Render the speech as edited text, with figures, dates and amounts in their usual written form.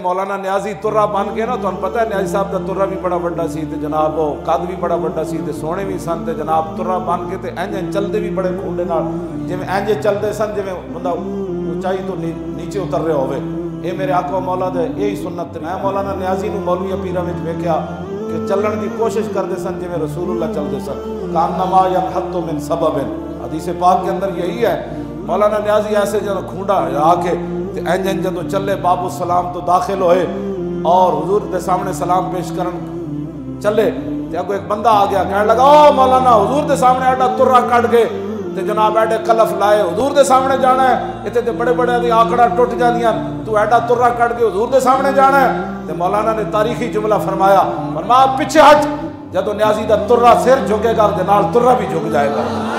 मौलाना न्याजी तुर्रा बन के ना, तुहानू पता है न्याजी साहब का तुर्रा भी बड़ा वड्डा सी ते जनाब वो कद भी बड़ा वड्डा सी ते सोहणे भी सन ते जनाब तुर्रा बन के ते इंज चलते भी बड़े खूंडे नाल, जिवें इंज चलते सन जिवें बंदा ऊंचाई तो नीचे उतर रहा होवे। ये मेरे आका मौला दे यही सुन्नत। मैं मौलाना न्याजी नूं मौलवी पीरां विच वेख्या कि चलण की कोशिश करते सन जिवें रसूलुल्लाह चलते सन, कान्नमा यनहत्तु मिन सबबिन, हदीस पाक के अंदर यही है। मौलाना न्याजी ऐसे जो खूंडा आके इंज इंज जो चले बाबू सलाम तो दाखिल होए और हुजूर के सामने सलाम पेश करन चले ते अगो एक बंदा आ गया, कहने लगा ओ मौलाना हुजूर के सामने एडा तुर्रा कट के ते जनाब एडे कलफ लाए, हुजूर के सामने जाना है, इतने तो बड़े बड़े दी आंकड़ा टुट जांदियां, तू एडा तुर्रा कट के हुजूर के सामने जाना है। ते मौलाना ने तारीखी जुमला फरमाया पीछे हट, जदों न्याजी दा तुर्रा सिर झुकेगा ते नाल तुर्रा भी झुक जाएगा।